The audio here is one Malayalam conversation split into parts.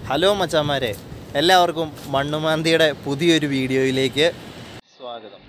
ഹലോ മച്ചാമാരെ, എല്ലാവർക്കും മണ്ണുമാന്തിയുടെ പുതിയൊരു വീഡിയോയിലേക്ക് സ്വാഗതം.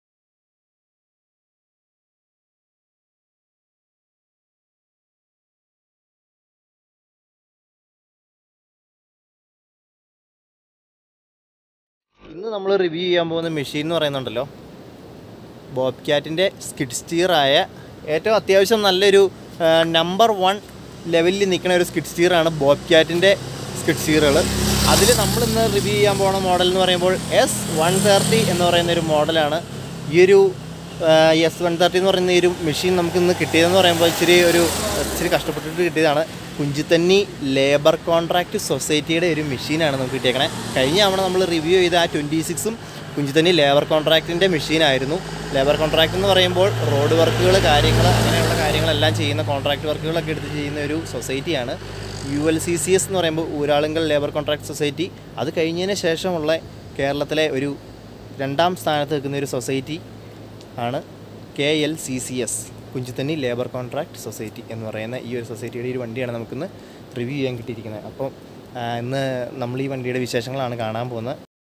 ഇന്ന് നമ്മൾ റിവ്യൂ ചെയ്യാൻ പോകുന്ന മെഷീൻ എന്ന് പറയുന്നുണ്ടല്ലോ, ബോബ്ക്യാറ്റിൻ്റെ സ്കിഡ്സ്റ്റീറായ ഏറ്റവും അത്യാവശ്യം നല്ലൊരു നമ്പർ 1 ലെവലിൽ നിൽക്കുന്ന ഒരു സ്കിഡ്സ്റ്റീറാണ് ബോബ്ക്യാറ്റിൻ്റെ സ്കിഡ്സ്റ്റീറുകൾ. അതിൽ നമ്മളിന്ന് റിവ്യൂ ചെയ്യാൻ പോകുന്ന മോഡൽ എന്ന് പറയുമ്പോൾ S130 എന്ന് പറയുന്നൊരു മോഡലാണ്. ഈ ഒരു S130 എന്ന് പറയുന്ന ഈ ഒരു മെഷീൻ നമുക്കിന്ന് കിട്ടിയതെന്ന് പറയുമ്പോൾ ഇച്ചിരി കഷ്ടപ്പെട്ടിട്ട് കിട്ടിയതാണ്. കുഞ്ചിത്തന്നി ലേബർ കോൺട്രാക്റ്റ് സൊസൈറ്റിയുടെ ഒരു മെഷീനാണ് നമുക്ക് കിട്ടിയേക്കണേ. കഴിഞ്ഞ തവണ നമ്മൾ റിവ്യൂ ചെയ്ത ആ 26ഉം കുഞ്ചിത്തന്നി ലേബർ കോൺട്രാക്റ്റിൻ്റെ മെഷീനായിരുന്നു. ലേബർ കോൺട്രാക്റ്റ് എന്ന് പറയുമ്പോൾ റോഡ് വർക്കുകൾ, അങ്ങനെയുള്ള കാര്യങ്ങളെല്ലാം ചെയ്യുന്ന കോൺട്രാക്റ്റ് വർക്കുകളൊക്കെ എടുത്ത് ചെയ്യുന്ന ഒരു സൊസൈറ്റിയാണ്. ULCCS എന്ന് പറയുമ്പോൾ ഊരാളുങ്കൽ ലേബർ കോൺട്രാക്ട് സൊസൈറ്റി. അത് കഴിഞ്ഞതിന് ശേഷമുള്ള കേരളത്തിലെ ഒരു 2ാം സ്ഥാനത്ത് നിൽക്കുന്ന ഒരു സൊസൈറ്റി ആണ് KLCCS, Kunchithanni labour contract society എന്ന് പറയുന്ന ഈ ഒരു സൊസൈറ്റിയുടെ ഒരു വണ്ടിയാണ് നമുക്കിന്ന് റിവ്യൂ ചെയ്യാൻ കിട്ടിയിരിക്കുന്നത്. അപ്പോൾ ഇന്ന് നമ്മൾ ഈ വണ്ടിയുടെ വിശേഷങ്ങളാണ് കാണാൻ പോകുന്നത്.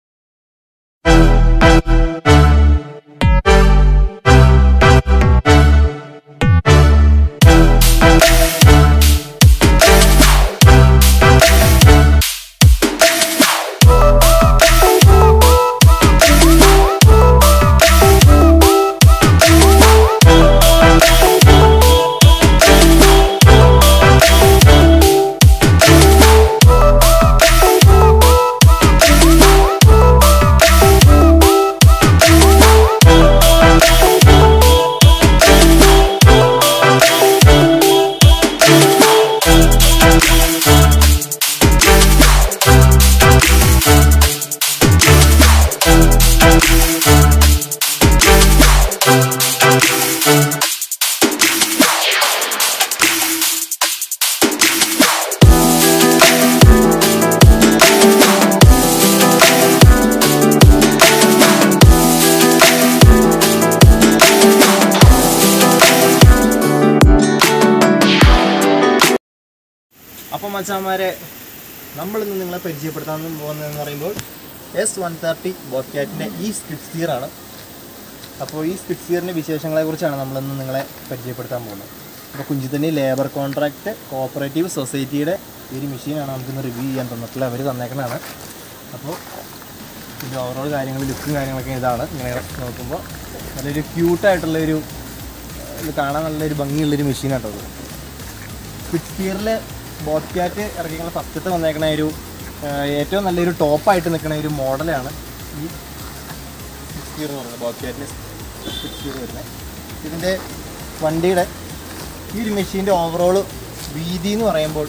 അപ്പോൾ മച്ചാന്മാരെ, നമ്മളിന്ന് നിങ്ങളെ പരിചയപ്പെടുത്താൻ പോകുന്നതെന്ന് പറയുമ്പോൾ S130 ബോബ്ക്യാറ്റിൻ്റെ ഈ സ്കിഡ്സ്റ്റീറാണ്. അപ്പോൾ ഈ സ്കിഡ്സ്റ്റീറിൻ്റെ വിശേഷങ്ങളെക്കുറിച്ചാണ് നമ്മളിന്ന് നിങ്ങളെ പരിചയപ്പെടുത്താൻ പോകുന്നത്. അപ്പോൾ കുഞ്ചിത്തന്നി ലേബർ കോൺട്രാക്റ്റ് കോഓപ്പറേറ്റീവ് സൊസൈറ്റിയുടെ ഈ ഒരു മെഷീനാണ് നമുക്കിന്ന് റിവ്യൂ ചെയ്യാൻ തന്നിട്ടുള്ളത്. അവർ തന്നേക്കണതാണ്. അപ്പോൾ ഇതിൻ്റെ ഓവറോൾ കാര്യങ്ങൾ, ലുക്കും കാര്യങ്ങളൊക്കെ ഇതാണ്. ഇങ്ങനെ നോക്കുമ്പോൾ നല്ലൊരു ക്യൂട്ടായിട്ടുള്ളൊരു, ഇത് കാണാൻ നല്ലൊരു ഭംഗിയുള്ളൊരു മെഷീനാട്ടോ അത്. സ്കിഡ്സ്റ്റീറിൽ ബോബ്ക്യാറ്റ് ഇറക്കിയുള്ള ഫസ്റ്റത്തെ വന്നേക്കണ ഒരു ഏറ്റവും നല്ലൊരു ടോപ്പായിട്ട് നിൽക്കുന്ന ഒരു മോഡലാണ് ഈ സ്കിഡ്സ്റ്റീർ എന്ന് പറയുന്നത്, ബോബ്ക്യാറ്റിൻ്റെ സ്കിഡ്സ്റ്റീർ വരുന്നത്. ഇതിൻ്റെ വണ്ടിയുടെ ഈ ഒരു മെഷീൻ്റെ ഓവറോൾ വീതി എന്ന് പറയുമ്പോൾ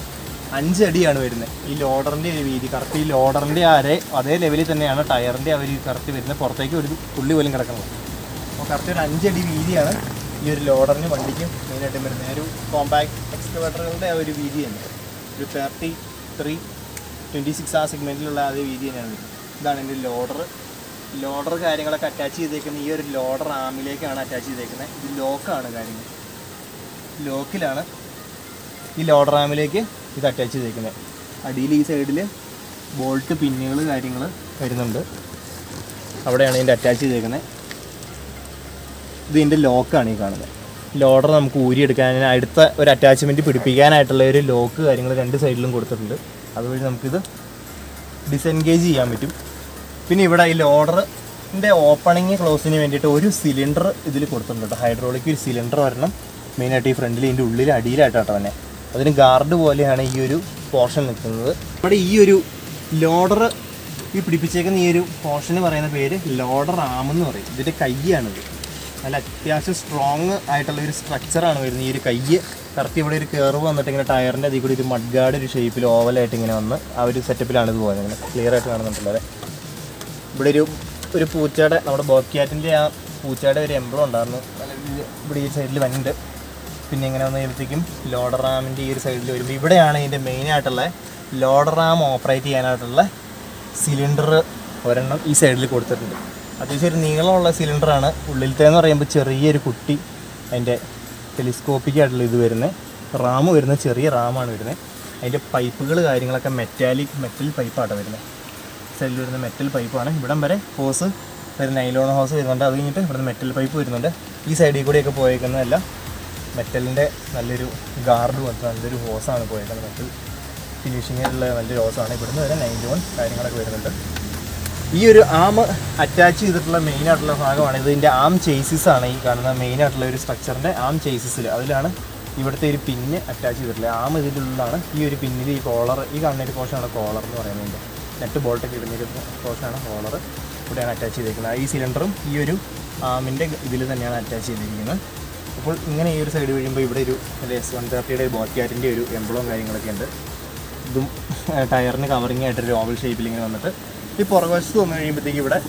5 അടിയാണ് വരുന്നത്. ഈ ലോഡറിൻ്റെ ഒരു വീതി കറക്റ്റ് ഈ ലോഡറിൻ്റെ അതേ ലെവലിൽ തന്നെയാണ് ടയറിൻ്റെ അവർ കറക്റ്റ് വരുന്നത്. പുറത്തേക്ക് ഒരു തുള്ളി പോലും കിടക്കുന്നത്. അപ്പോൾ കറക്റ്റ് ഒരു 5 അടി വീതിയാണ് ഈ ഒരു ലോഡറിന് വണ്ടിക്കും മെയിനായിട്ടും വരുന്നത്. ഒരു കോമ്പാക്ട് എക്സ്കവേറ്ററുകളുടെ ആ ഒരു വീതി തന്നെ, ഒരു 33-26 ആ സെഗ്മെൻറ്റിലുള്ള അതേ വീതി തന്നെയാണ് വരുന്നത്. ഇതാണ് എൻ്റെ ലോഡർ കാര്യങ്ങളൊക്കെ അറ്റാച്ച് ചെയ്തേക്കുന്നത്. ഈ ഒരു ലോഡർ ആമിലേക്കാണ് അറ്റാച്ച് ചെയ്തേക്കുന്നത്. ഇത് ലോക്കാണ് കാര്യങ്ങൾ, ലോക്കിലാണ് ഈ ലോഡർ ആമിലേക്ക് ഇത് അറ്റാച്ച് ചെയ്തേക്കുന്നത്. അടിയിൽ ഈ സൈഡിൽ ബോൾട്ട് പിന്നുകൾ കാര്യങ്ങൾ വരുന്നുണ്ട്, അവിടെയാണ് ഇതിൻ്റെ അറ്റാച്ച് ചെയ്തേക്കുന്നത്. ഇതിൻ്റെ ലോക്കാണ് ഈ കാണുന്നത്. ലോഡർ നമുക്ക് ഊരിയെടുക്കാൻ അടുത്ത ഒരു അറ്റാച്ച്മെൻറ്റ് പിടിപ്പിക്കാനായിട്ടുള്ള ഒരു ലോക്ക് കാര്യങ്ങൾ 2 സൈഡിലും കൊടുത്തിട്ടുണ്ട്. അതുവഴി നമുക്കിത് ഡിസെൻഗേജ് ചെയ്യാൻ പറ്റും. പിന്നെ ഇവിടെ ഈ ലോഡറിൻ്റെ ഓപ്പണിങ് ക്ലോസിന് വേണ്ടിയിട്ട് ഒരു സിലിണ്ടർ ഇതിൽ കൊടുത്തിട്ടുണ്ട്. ഹൈഡ്രോളിക് ഒരു സിലിണ്ടർ വരണം മെയിനായിട്ട് ഈ ഫ്രണ്ടിൽ, ഇതിൻ്റെ ഉള്ളിൽ അടിയിലായിട്ടാട്ടോ തന്നെ. അതിന് ഗാർഡ് പോലെയാണ് ഈ ഒരു പോർഷൻ നിൽക്കുന്നത്. ഇവിടെ ഈ ഒരു ലോഡർ ഈ പിടിപ്പിച്ചേക്കുന്ന ഈ ഒരു പോർഷന് പറയുന്ന പേര് ലോഡർ ആമെന്ന് പറയും. ഇതിൻ്റെ കയ്യാണിത്. നല്ല അത്യാവശ്യം സ്ട്രോങ് ആയിട്ടുള്ള ഒരു സ്ട്രക്ചറാണ് വരുന്നത്. ഈ ഒരു കയ്യ് കറക്റ്റ് ഇവിടെ ഒരു കർവ് വന്നിട്ട് ഇങ്ങനെ ടയറിൻ്റെ അതിൽ കൂടി ഒരു മഡ് ഗാർഡ് ഒരു ഷേപ്പിൽ ഓവലായിട്ട് ഇങ്ങനെ വന്ന് ആ ഒരു സെറ്റപ്പിലാണ് ഇത് പോകുന്നത്. ഇങ്ങനെ ക്ലിയർ ആയിട്ട് കാണുന്നുണ്ടല്ലോ അല്ലേ. ഇവിടെ ഒരു പൂച്ചയുടെ, നമ്മുടെ ബോബ്ക്യാറ്റിൻ്റെ ആ പൂച്ചയുടെ ഒരു എംബ്ലം ഉണ്ടായിരുന്നു. ഇവിടെ ഈ സൈഡിൽ വന്നിട്ട് പിന്നെ ഇങ്ങനെ വന്ന് കഴിയുമ്പോഴത്തേക്കും ലോഡർ റാമിൻ്റെ ഈ ഒരു സൈഡിൽ വരുമ്പോൾ ഇവിടെയാണ് ഇതിൻ്റെ മെയിനായിട്ടുള്ള ലോഡർ റാം ഓപ്പറേറ്റ് ചെയ്യാനായിട്ടുള്ള സിലിണ്ടർ ഒരെണ്ണം ഈ സൈഡിൽ കൊടുത്തിട്ടുണ്ട്. അത്യാവശ്യം ഒരു നീളമുള്ള സിലിണ്ടറാണ്. ഉള്ളിലത്തെ എന്ന് പറയുമ്പോൾ ചെറിയൊരു കുട്ടി അതിൻ്റെ ടെലിസ്കോപ്പിക് ആയിട്ടുള്ള ഇത് വരുന്നത് റാം വരുന്നത് ചെറിയ റാമാണ് വരുന്നത്. അതിൻ്റെ പൈപ്പുകൾ കാര്യങ്ങളൊക്കെ മെറ്റൽ പൈപ്പാണ് വരുന്നത്. സൈഡിൽ വരുന്ന മെറ്റൽ പൈപ്പാണ്. ഇവിടം വരെ ഹോസ് ഒരു നൈലോൺ ഹോസ് വരുന്നുണ്ട്. അത് കഴിഞ്ഞിട്ട് ഇവിടുന്ന് മെറ്റൽ പൈപ്പ് വരുന്നുണ്ട്. ഈ സൈഡിൽ കൂടെയൊക്കെ പോയേക്കുന്നതെല്ലാം മെറ്റലിൻ്റെ നല്ലൊരു ഗാർഡ് വന്നിട്ട് നല്ലൊരു ഹോസാണ് പോയേക്കുന്നത്. മെറ്റൽ ഫിനിഷിങ്ങിലുള്ള നല്ലൊരു ഹോസാണ്. ഇവിടുന്ന് വരെ 91 കാര്യങ്ങളൊക്കെ വരുന്നുണ്ട്. ഈ ഒരു ആം അറ്റാച്ച് ചെയ്തിട്ടുള്ള മെയിനായിട്ടുള്ള ഭാഗമാണ് ഇതിൻ്റെ ആം ചേസിസാണ്. ഈ കാണുന്ന മെയിനായിട്ടുള്ള ഒരു സ്ട്രക്ചറിൻ്റെ ആം ചേസിസിൽ അതിലാണ് ഇവിടുത്തെ ഒരു പിന്ന് അറ്റാച്ച് ചെയ്തിട്ടുള്ളത്. ആം ഇതിൻ്റെ ഉള്ളിലാണ്. ഈ ഒരു പിന്നിൽ ഈ കോളർ, ഈ കാണുന്ന ഒരു പോർഷനാണ് കോളർ എന്ന് പറയുന്നത്. നെറ്റ് ബോൾട്ടൊക്കെ ഇടുന്നൊരു പോർഷനാണ് കോളർ. ഇവിടെയാണ് അറ്റാച്ച് ചെയ്തിരിക്കുന്നത്. ഈ സിലിണ്ടറും ഈ ഒരു ആമിൻ്റെ ഇതിൽ തന്നെയാണ് അറ്റാച്ച് ചെയ്തിരിക്കുന്നത്. അപ്പോൾ ഇങ്ങനെ ഈ ഒരു സൈഡ് കഴിയുമ്പോൾ ഇവിടെ ഒരു S130 ബോക്ക്യാറ്റിൻ്റെ ഒരു എംബ്ലവും കാര്യങ്ങളൊക്കെ ഉണ്ട്. ഇതും ടയറിന് കവറിങ് ആയിട്ടൊരു ഓവൽ ഷേപ്പിൽ ഇങ്ങനെ വന്നിട്ട് ഈ പുറകുവശത്ത് വന്നു കഴിയുമ്പോഴത്തേക്ക് ഇവിടെ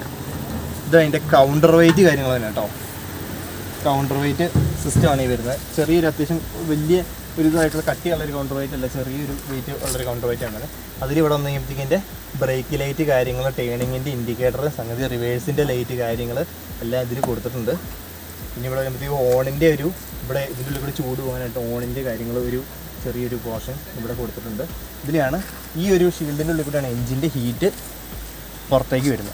ഇത് അതിൻ്റെ കൗണ്ടർ വെയിറ്റ് കാര്യങ്ങൾ തന്നെ കേട്ടോ. കൗണ്ടർ വെയിറ്റ് സിസ്റ്റമാണ് ഈ വരുന്നത്. ചെറിയൊരു അത്യാവശ്യം വലിയ ഒരു ഇതായിട്ടുള്ള കട്ടിയുള്ളൊരു കൗണ്ടർ വെയിറ്റ് അല്ല, ചെറിയൊരു വെയിറ്റ് ഉള്ളൊരു കൗണ്ടർ വെയിറ്റ് ആണ്. അതിലിവിടെ വന്നു കഴിയുമ്പോഴത്തേക്ക് എൻ്റെ ബ്രേക്ക് ലൈറ്റ് കാര്യങ്ങൾ, ടേണിങ്ങിൻ്റെ ഇൻഡിക്കേറ്റർ, സംഗതി റിവേഴ്സിൻ്റെ ലൈറ്റ് കാര്യങ്ങൾ എല്ലാം ഇതിൽ കൊടുത്തിട്ടുണ്ട്. പിന്നെ ഇവിടെ വരുമ്പോഴത്തേക്ക് ഓണിൻ്റെ ഒരു ഇവിടെ ഇതിൻ്റെ ഉള്ളിൽ കൂടെ ചൂട് പോകാനായിട്ട് ഓണിൻ്റെ കാര്യങ്ങൾ ഒരു ചെറിയൊരു പോർഷൻ ഇവിടെ കൊടുത്തിട്ടുണ്ട്. ഇതിലാണ് ഈ ഒരു ഷീൽഡിൻ്റെ ഉള്ളിൽ കൂടെയാണ് എഞ്ചിൻ്റെ ഹീറ്റ് പുറത്തേക്ക് വരുന്നത്.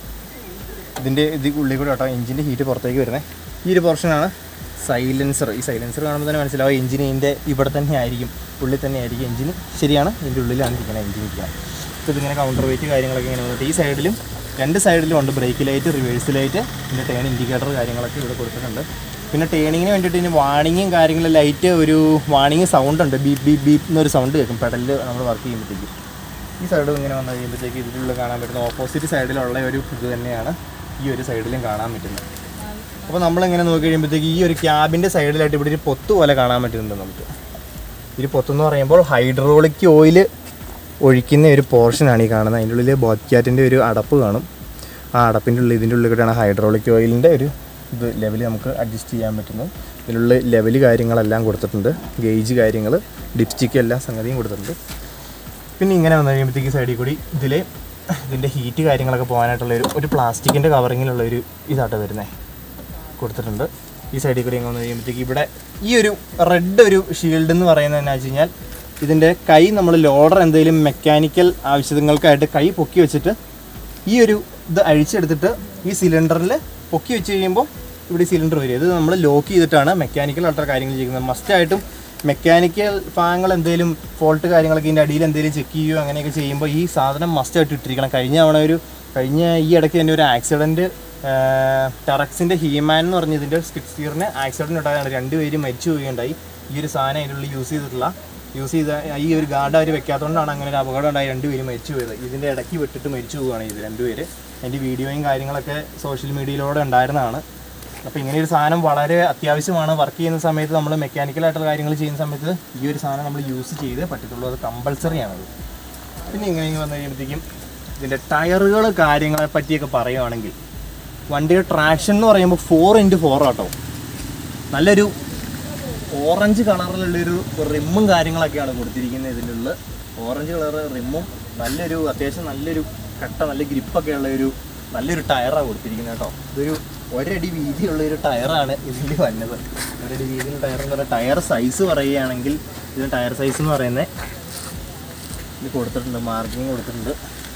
ഇതിൻ്റെ ഉള്ളിൽ കൂടെ കേട്ടോ എഞ്ചിൻ്റെ ഹീറ്റ് പുറത്തേക്ക് വരുന്നത്. ഈ ഒരു പോർഷനാണ് സൈലൻസർ. ഈ സൈലൻസർ കാണുമ്പോൾ തന്നെ മനസ്സിലാവും എഞ്ചിന് ഇതിൻ്റെ ഇവിടെ തന്നെ ആയിരിക്കും, ഉള്ളിൽ തന്നെ ആയിരിക്കും എഞ്ചിന്. ശരിയാണ്, ഇതിൻ്റെ ഉള്ളിലാണ് ഇരിക്കുന്നത് എഞ്ചിൻ ഇരിക്കുന്നത്. അപ്പോൾ ഇതിങ്ങനെ കൗണ്ടർ വെയിറ്റ് കാര്യങ്ങളൊക്കെ ഇങ്ങനെ വന്നിട്ട് ഈ സൈഡിലും രണ്ട് സൈഡിലും ഉണ്ട് ബ്രേക്ക് ലൈറ്റ്, റിവേഴ്സ് ലൈറ്റ്, പിന്നെ ടേൺ ഇൻഡിക്കേറ്റർ കാര്യങ്ങളൊക്കെ ഇവിടെ കൊടുത്തിട്ടുണ്ട്. പിന്നെ ടേണിങ്ങിന് വേണ്ടിയിട്ട് ഇതിന് വാണിങ്ങും കാര്യങ്ങളും ലൈറ്റ് ഒരു വാണിങ് സൗണ്ട് ഉണ്ട്. ബീപ്പ് ബീപ്പ് ബീപ്പ് എന്നൊരു സൗണ്ട് കേൾക്കും പെഡലിൽ നമ്മൾ വർക്ക് ചെയ്യുമ്പോഴത്തേക്ക്. ഈ സൈഡ് ഇങ്ങനെ വന്നു കഴിയുമ്പോഴത്തേക്ക് ഇതിലുള്ള കാണാൻ പറ്റുന്ന ഓപ്പോസിറ്റ് സൈഡിലുള്ള ഒരു ഇത് തന്നെയാണ് ഈ ഒരു സൈഡിലും കാണാൻ പറ്റുന്നത്. അപ്പോൾ നമ്മളിങ്ങനെ നോക്കി കഴിയുമ്പോഴത്തേക്ക് ഈ ഒരു ക്യാബിൻ്റെ സൈഡിലായിട്ട് ഇവിടെ ഒരു പൊത്ത് പോലെ കാണാൻ പറ്റുന്നുണ്ട് നമുക്ക്. ഈ പൊത്തെന്ന് പറയുമ്പോൾ ഹൈഡ്രോളിക് ഓയിൽ ഒഴിക്കുന്ന ഒരു പോർഷനാണ് ഈ കാണുന്നത്. അതിൻ്റെ ഉള്ളിൽ ബോക്ക്യാറ്റിൻ്റെ ഒരു അടപ്പ് കാണും. ആ അടപ്പിൻ്റെ ഉള്ളിൽ ഇതിൻ്റെ ഉള്ളിൽ കൂടെയാണ് ഹൈഡ്രോളിക് ഓയിലിൻ്റെ ഒരു ഇത് ലെവൽ നമുക്ക് അഡ്ജസ്റ്റ് ചെയ്യാൻ പറ്റുന്നു. ഇതിലുള്ള ലെവൽ കാര്യങ്ങളെല്ലാം കൊടുത്തിട്ടുണ്ട്. ഗേജ് കാര്യങ്ങൾ, ഡിപ്സ്റ്റിക്ക് എല്ലാ സംഗതിയും കൊടുത്തിട്ടുണ്ട്. പിന്നെ ഇങ്ങനെ വന്നു കഴിയുമ്പോഴത്തേക്ക് സൈഡിൽ കൂടി ഇതിൻ്റെ ഹീറ്റ് കാര്യങ്ങളൊക്കെ പോകാനായിട്ടുള്ള ഒരു പ്ലാസ്റ്റിക്കിൻ്റെ കവറിങ്ങിലുള്ളൊരു ഇതായിട്ട് വരുന്നത് കൊടുത്തിട്ടുണ്ട്. ഈ സൈഡിൽ കൂടി ഇങ്ങനെ വന്നു കഴിയുമ്പോഴത്തേക്ക് ഇവിടെ ഈ ഒരു റെഡ് ഒരു ഷീൽഡ് എന്ന് പറയുന്നത് എന്നാ വെച്ച് കഴിഞ്ഞാൽ ഇതിൻ്റെ കൈ നമ്മൾ ലോഡർ എന്തെങ്കിലും മെക്കാനിക്കൽ ആവശ്യങ്ങൾക്കായിട്ട് കൈ പൊക്കി വെച്ചിട്ട് ഈ ഒരു ഇത് അഴിച്ചെടുത്തിട്ട് ഈ സിലിണ്ടറിൽ പൊക്കി വെച്ച് കഴിയുമ്പോൾ ഇവിടെ സിലിണ്ടർ വരും. ഇത് നമ്മൾ ലോക്ക് ചെയ്തിട്ടാണ് മെക്കാനിക്കൽ ആയിട്ടുള്ള കാര്യങ്ങൾ ചെയ്യുന്നത്. മസ്റ്റായിട്ടും മെക്കാനിക്കൽ ഭാഗങ്ങൾ എന്തെങ്കിലും ഫോൾട്ട് കാര്യങ്ങളൊക്കെ ഇതിൻ്റെ അടിയിൽ എന്തെങ്കിലും ചെക്ക് ചെയ്യുകയോ അങ്ങനെയൊക്കെ ചെയ്യുമ്പോൾ ഈ സാധനം മസ്റ്റായിട്ട് ഇട്ടിരിക്കണം. കഴിഞ്ഞ ഈ ഇടയ്ക്ക് തന്നെ ഒരു ആക്സിഡൻറ്റ് ടെറക്സിൻ്റെ ഹീമാൻ എന്ന് പറഞ്ഞ ഇതിൻ്റെ സ്കിഡ്സ്റ്റീറിന് ആക്സിഡൻറ്റ് ഉണ്ടായതാണ്. 2 പേര് മരിച്ചു പോവുകയുണ്ടായി. ഈ ഒരു സാധനം അതിനുള്ളിൽ യൂസ് ചെയ്ത ഈ ഒരു ഗാർഡ് അവർ വെക്കാത്തതുകൊണ്ടാണ് അങ്ങനെ ഒരു അപകടം ഉണ്ടായി. 2 പേര് മരിച്ചു പോയത്. ഇതിൻ്റെ ഇടയ്ക്ക് വിട്ടിട്ട് മരിച്ചു പോവുകയാണ് ഇത് 2 പേര്. അതിൻ്റെ വീഡിയോയും കാര്യങ്ങളൊക്കെ സോഷ്യൽ മീഡിയയിലൂടെ ഉണ്ടായിരുന്നതാണ്. അപ്പോൾ ഇങ്ങനെയൊരു സാധനം വളരെ അത്യാവശ്യമാണ്. വർക്ക് ചെയ്യുന്ന സമയത്ത് നമ്മൾ മെക്കാനിക്കലായിട്ടുള്ള കാര്യങ്ങൾ ചെയ്യുന്ന സമയത്ത് ഈ ഒരു സാധനം നമ്മൾ യൂസ് ചെയ്തേ പറ്റത്തുള്ളൂ. അത് കമ്പൾസറിയാണത്. പിന്നെ ഇങ്ങനെ വന്നു കഴിയുമ്പോഴത്തേക്കും ഇതിൻ്റെ ടയറുകൾ കാര്യങ്ങളെ പറ്റിയൊക്കെ പറയുകയാണെങ്കിൽ വണ്ടിയുടെ ട്രാക്ഷൻ എന്ന് പറയുമ്പോൾ 4x4 ആട്ടോ. നല്ലൊരു ഓറഞ്ച് കളറിലുള്ളൊരു റിമ്മും കാര്യങ്ങളൊക്കെയാണ് കൊടുത്തിരിക്കുന്നത്. ഇതിനുള്ള ഓറഞ്ച് കളർ റിമ്മും നല്ലൊരു അത്യാവശ്യം നല്ലൊരു കട്ട നല്ല ഗ്രിപ്പൊക്കെ ഉള്ള നല്ലൊരു ടയറാണ് കൊടുത്തിരിക്കുന്നത് കേട്ടോ. ഇതൊരു 1 അടി വീതിയുള്ളൊരു ടയറാണ് ഇതിൽ വന്നത്. 1 അടി വീതിയുള്ള ടയർ എന്ന് പറഞ്ഞാൽ ടയർ സൈസ് പറയുകയാണെങ്കിൽ ഇതിന് ടയർ സൈസ് എന്ന് പറയുന്നത് ഇത് കൊടുത്തിട്ടുണ്ട്, മാർക്കിങ് കൊടുത്തിട്ടുണ്ട്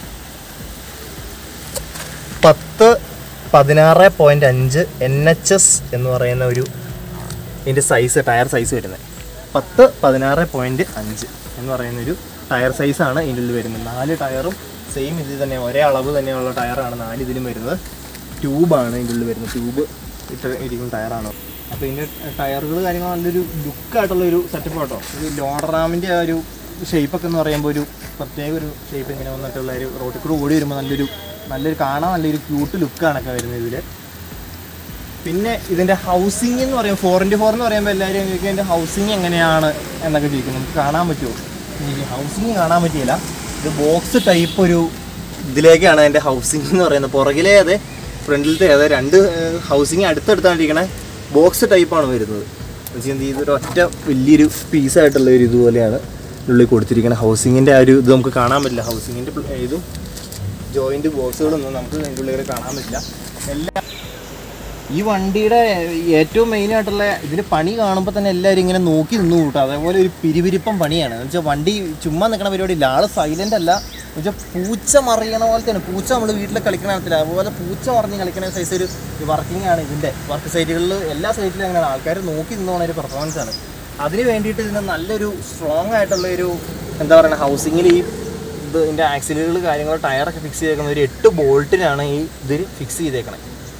10-16.5 NHS എന്ന് പറയുന്ന ഇതിൻ്റെ സൈസ് ടയർ സൈസ് വരുന്നത് 10-16.5 എന്ന് പറയുന്നൊരു ടയർ സൈസാണ് ഇതിൻ്റെ ഉള്ളിൽ വരുന്നത്. 4 ടയറും സെയിം ഇതിൽ തന്നെ ഒരേ അളവ് തന്നെയുള്ള ടയറാണ് 4 ഇതിലും വരുന്നത്. ട്യൂബാണ് ഇതിൻ്റെ ഉള്ളിൽ വരുന്നത്. ട്യൂബ് ഇരിക്കുന്ന ടയറാണ്. അപ്പോൾ ഇതിൻ്റെ ടയറുകൾ കാര്യങ്ങൾ നല്ലൊരു ലുക്കായിട്ടുള്ളൊരു സെറ്റപ്പ് കേട്ടോ. ഒരു ലോഡർ റാമിൻ്റെ ആ ഒരു ഷേപ്പൊക്കെ എന്ന് പറയുമ്പോൾ ഒരു പ്രത്യേക ഒരു ഷേപ്പ് ഇങ്ങനെ വന്നിട്ടുള്ള ഒരു റോട്ടിൽ കൂടെ ഓടി വരുമ്പോൾ നല്ലൊരു കാണാൻ നല്ലൊരു ക്യൂട്ട് ലുക്കാണൊക്കെ വരുന്നത് ഇതിൽ. പിന്നെ ഇതിൻ്റെ ഹൗസിംഗ് എന്ന് പറയുമ്പോൾ 4x4 എന്ന് പറയുമ്പോൾ എല്ലാവരും ചോദിക്കും ഇതിൻ്റെ ഹൗസിംഗ് എങ്ങനെയാണ് എന്നൊക്കെ ചോദിക്കും. നമുക്ക് കാണാൻ പറ്റുമോ? എനിക്ക് ഹൗസിംഗ് കാണാൻ പറ്റിയില്ല. ഇത് ബോക്സ് ടൈപ്പ് ഒരു ഇതിലേക്കാണ് അതിൻ്റെ ഹൗസിംഗ് എന്ന് പറയുന്നത്. പുറകിലേ അതെ ഫ്രണ്ടിലത്തെ അതെ 2 ഹൗസിംഗ് അടുത്തടുത്താണ്ടിരിക്കണേ ബോക്സ് ടൈപ്പാണ് വരുന്നത്. ഇതൊരു ഒറ്റ വലിയൊരു പീസായിട്ടുള്ള ഒരു ഇതുപോലെയാണ് ഉള്ളിൽ കൊടുത്തിരിക്കുന്നത്. ഹൗസിങ്ങിൻ്റെ ആ ഒരു ഇത് നമുക്ക് കാണാൻ പറ്റില്ല. ഹൗസിങ്ങിൻ്റെ ഇതും ജോയിൻ്റ് ബോക്സുകളൊന്നും നമുക്ക് അതിൻ്റെ ഉള്ളിൽ കാണാൻ പറ്റില്ല. ഈ വണ്ടിയുടെ ഏറ്റവും മെയിനായിട്ടുള്ള ഇതിന് പണി കാണുമ്പോൾ തന്നെ എല്ലാവരും ഇങ്ങനെ നോക്കി നിന്ന് കൂട്ടും. അതേപോലെ ഒരു പിരിവിരിപ്പം പണിയാണ്. എന്ന് വെച്ചാൽ വണ്ടി ചുമ്മാ നിൽക്കുന്ന പരിപാടിയില്ല. ആൾ സൈലൻ്റ് അല്ല. എന്ന് വെച്ചാൽ പൂച്ച മറിയണ പോലെ തന്നെ. പൂച്ച നമ്മൾ വീട്ടിൽ കളിക്കണ കാണത്തില്ല, അതുപോലെ പൂച്ച മറിഞ്ഞ് കളിക്കുന്ന സൈസ് ഒരു വർക്കിംഗ് ആണ് ഇതിൻ്റെ. വർക്ക് സൈറ്റുകളിൽ എല്ലാ സൈറ്റിലും അങ്ങനെയാണ്. ആൾക്കാർ നോക്കി നിന്ന് പോകുന്ന ഒരു പെർഫോമൻസ് ആണ്. അതിന് വേണ്ടിയിട്ട് ഇതിന് നല്ലൊരു സ്ട്രോങ് ആയിട്ടുള്ളൊരു എന്താ പറയുക, ഹൗസിങ്ങിൽ ഈ ഇതിൻ്റെ ആക്സിലുകൾ കാര്യങ്ങൾ ടയറൊക്കെ ഫിക്സ് ചെയ്തേക്കുന്ന ഒരു 8 ബോൾട്ടിനാണ് ഈ ഇതിൽ ഫിക്സ് ചെയ്തേക്കണേ.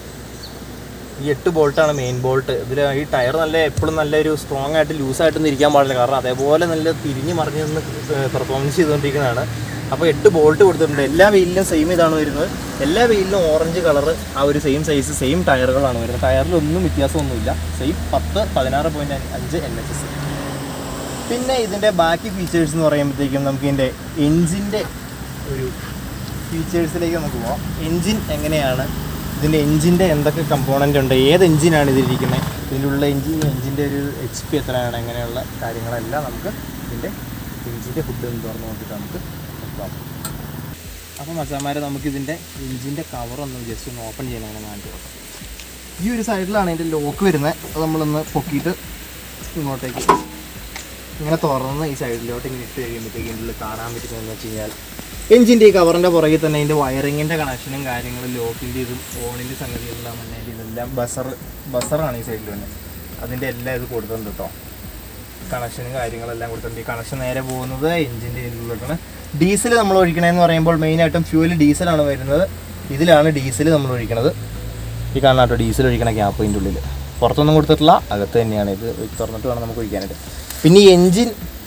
ഈ 8 ബോൾട്ടാണ് മെയിൻ ബോൾട്ട്. ഇതിൽ ഈ ടയർ നല്ല എപ്പോഴും നല്ലൊരു സ്ട്രോങ് ആയിട്ട് ലൂസായിട്ടൊന്നും ഇരിക്കാൻ പാടില്ല. കാരണം അതേപോലെ നല്ല തിരിഞ്ഞ് മറിഞ്ഞ് നിന്ന് പെർഫോമൻസ് ചെയ്തുകൊണ്ടിരിക്കുന്നതാണ്. അപ്പോൾ 8 ബോൾട്ട് കൊടുത്തിട്ടുണ്ട്. എല്ലാ വീലിലും സെയിം ഇതാണ് വരുന്നത്. എല്ലാ വീലിലും ഓറഞ്ച് കളർ ആ ഒരു സെയിം സൈസ് സെയിം ടയറുകളാണ് വരുന്നത്. ടയറിലൊന്നും വ്യത്യാസമൊന്നുമില്ല. Same 10-16.5 NHS. പിന്നെ ഇതിൻ്റെ ബാക്കി ഫീച്ചേഴ്സ് എന്ന് പറയുമ്പോഴത്തേക്കും നമുക്ക് ഇതിൻ്റെ എൻജിൻ്റെ ഒരു ഫീച്ചേഴ്സിലേക്ക് നമുക്ക് പോകാം. എൻജിൻ എങ്ങനെയാണ്, ഇതിൻ്റെ എൻജിൻ്റെ എന്തൊക്കെ കമ്പോണൻ്റ് ഉണ്ട്, ഏത് എൻജിനാണ് ഇതിലിരിക്കുന്നത്, ഇതിലുള്ള എൻജിൻ്റെ ഒരു HP എത്രയാണ്, അങ്ങനെയുള്ള കാര്യങ്ങളെല്ലാം നമുക്ക് ഇതിൻ്റെ എൻജിൻ്റെ ഫുഡ് എന്ന് തുറന്ന് നോക്കിയിട്ട് നമുക്ക് നോക്കാം. അപ്പോൾ മച്ചാന്മാരെ നമുക്കിതിൻ്റെ എൻജിൻ്റെ കവറൊന്ന് ജസ്റ്റ് ഒന്ന് ഓപ്പൺ ചെയ്യണം. അങ്ങനെ കാണിച്ചു നോക്കാം. ഈ ഒരു സൈഡിലാണ് ഇതിൻ്റെ ലോക്ക് വരുന്നത്. അത് നമ്മളൊന്ന് പൊക്കിയിട്ട് ഇങ്ങോട്ടേക്ക് ഇങ്ങനെ തുറന്ന് ഈ സൈഡിലോട്ട് ഇങ്ങനെ ഇട്ട് കഴിയുമ്പോഴത്തേക്കും ഇതിൽ കാണാൻ പറ്റുന്നതെന്ന് വെച്ച് കഴിഞ്ഞാൽ എൻജിൻ്റെ ഈ കവറിൻ്റെ പുറകിൽ തന്നെ ഇതിൻ്റെ വയറിങ്ങിൻ്റെ കണക്ഷനും കാര്യങ്ങളും ലോക്കിൻ്റെ ഇതും ഓണിൻ്റെ സംഗതികളെല്ലാം തന്നെ ഇതെല്ലാം ബസറാണ് ഈ സൈഡിൽ തന്നെ. അതിൻ്റെ എല്ലാം ഇത് കൊടുത്തിട്ടുണ്ട് കേട്ടോ. കണക്ഷനും കാര്യങ്ങളെല്ലാം കൊടുത്തിട്ടുണ്ട്. ഈ കണക്ഷൻ നേരെ പോകുന്നത് എൻജിൻ്റെ ഇതിലോട്ടാണ്. ഡീസൽ നമ്മൾ ഒഴിക്കണമെന്ന് പറയുമ്പോൾ മെയിനായിട്ടും ഫ്യൂവൽ ഡീസലാണ് വരുന്നത്. ഇതിലാണ് ഡീസൽ നമ്മൾ ഒഴിക്കണത്. ഈ കാണാം കേട്ടോ, ഡീസൽ ഒഴിക്കണ ക്യാപ്പ് ഇതിൻ്റെ ഉള്ളിൽ. പുറത്തൊന്നും കൊടുത്തിട്ടില്ല, അകത്ത് തന്നെയാണ്. ഇത് തുറന്നിട്ട് വേണം നമുക്ക് ഒഴിക്കാനായിട്ട്. പിന്നെ ഈ എൻജിൻ,